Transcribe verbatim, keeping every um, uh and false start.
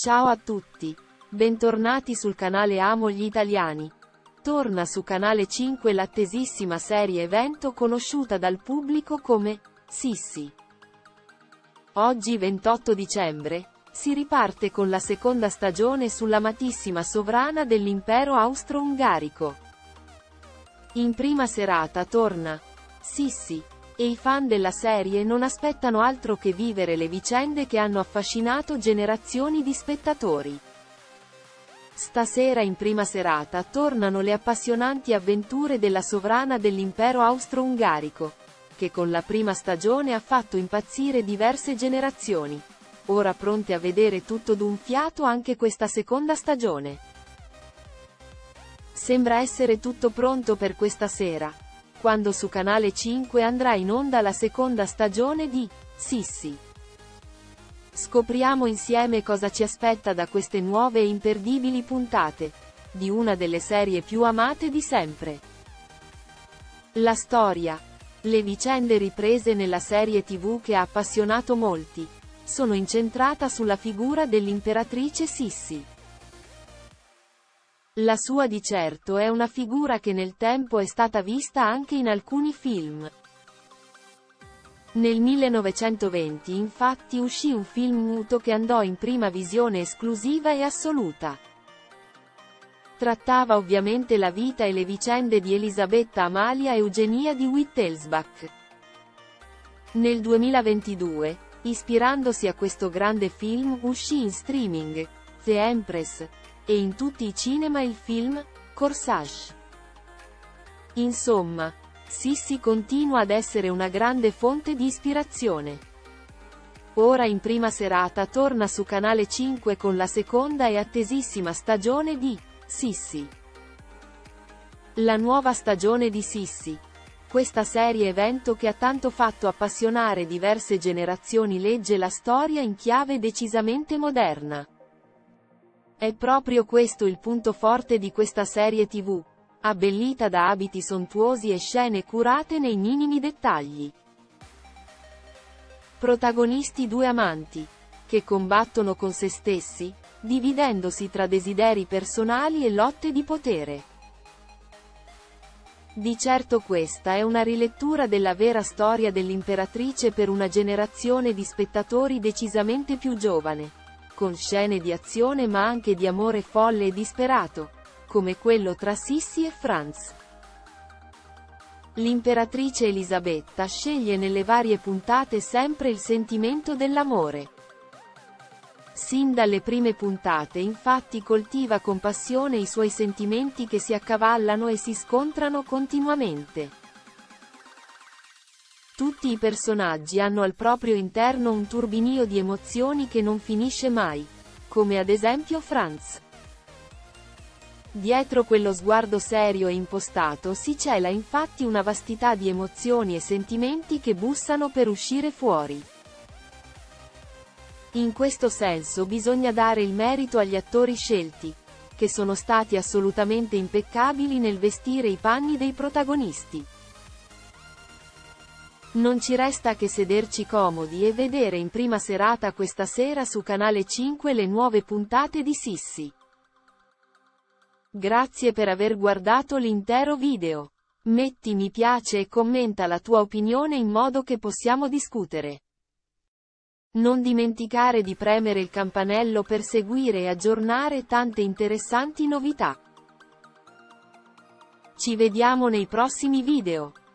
Ciao a tutti. Bentornati sul canale Amo gli Italiani. Torna su Canale cinque l'attesissima serie evento conosciuta dal pubblico come Sissi. Oggi ventotto dicembre, si riparte con la seconda stagione sull'amatissima sovrana dell'impero austro-ungarico. In prima serata torna Sissi, e i fan della serie non aspettano altro che vivere le vicende che hanno affascinato generazioni di spettatori. Stasera in prima serata tornano le appassionanti avventure della sovrana dell'impero austro-ungarico, che con la prima stagione ha fatto impazzire diverse generazioni. Ora pronte a vedere tutto d'un fiato anche questa seconda stagione. Sembra essere tutto pronto per questa sera, quando su Canale cinque andrà in onda la seconda stagione di Sissi. Scopriamo insieme cosa ci aspetta da queste nuove e imperdibili puntate di una delle serie più amate di sempre. La storia, le vicende riprese nella serie tivù che ha appassionato molti, sono incentrata sulla figura dell'imperatrice Sissi. La sua di certo è una figura che nel tempo è stata vista anche in alcuni film. Nel millenovecentoventi infatti uscì un film muto che andò in prima visione esclusiva e assoluta. Trattava ovviamente la vita e le vicende di Elisabetta Amalia Eugenia di Wittelsbach. Nel duemilaventidue, ispirandosi a questo grande film, uscì in streaming The Empress, e in tutti i cinema il film Corsage. Insomma, Sissi continua ad essere una grande fonte di ispirazione. Ora in prima serata torna su Canale cinque con la seconda e attesissima stagione di Sissi. La nuova stagione di Sissi. Questa serie evento che ha tanto fatto appassionare diverse generazioni legge la storia in chiave decisamente moderna. È proprio questo il punto forte di questa serie tivù, abbellita da abiti sontuosi e scene curate nei minimi dettagli. Protagonisti due amanti, che combattono con se stessi, dividendosi tra desideri personali e lotte di potere. Di certo questa è una rilettura della vera storia dell'imperatrice per una generazione di spettatori decisamente più giovane, con scene di azione ma anche di amore folle e disperato, come quello tra Sissi e Franz. L'imperatrice Elisabetta sceglie nelle varie puntate sempre il sentimento dell'amore. Sin dalle prime puntate infatti coltiva con passione i suoi sentimenti che si accavallano e si scontrano continuamente. Tutti i personaggi hanno al proprio interno un turbinio di emozioni che non finisce mai, come ad esempio Franz. Dietro quello sguardo serio e impostato si cela infatti una vastità di emozioni e sentimenti che bussano per uscire fuori. In questo senso bisogna dare il merito agli attori scelti, che sono stati assolutamente impeccabili nel vestire i panni dei protagonisti. Non ci resta che sederci comodi e vedere in prima serata questa sera su Canale cinque le nuove puntate di Sissi. Grazie per aver guardato l'intero video. Metti mi piace e commenta la tua opinione in modo che possiamo discutere. Non dimenticare di premere il campanello per seguire e aggiornare tante interessanti novità. Ci vediamo nei prossimi video.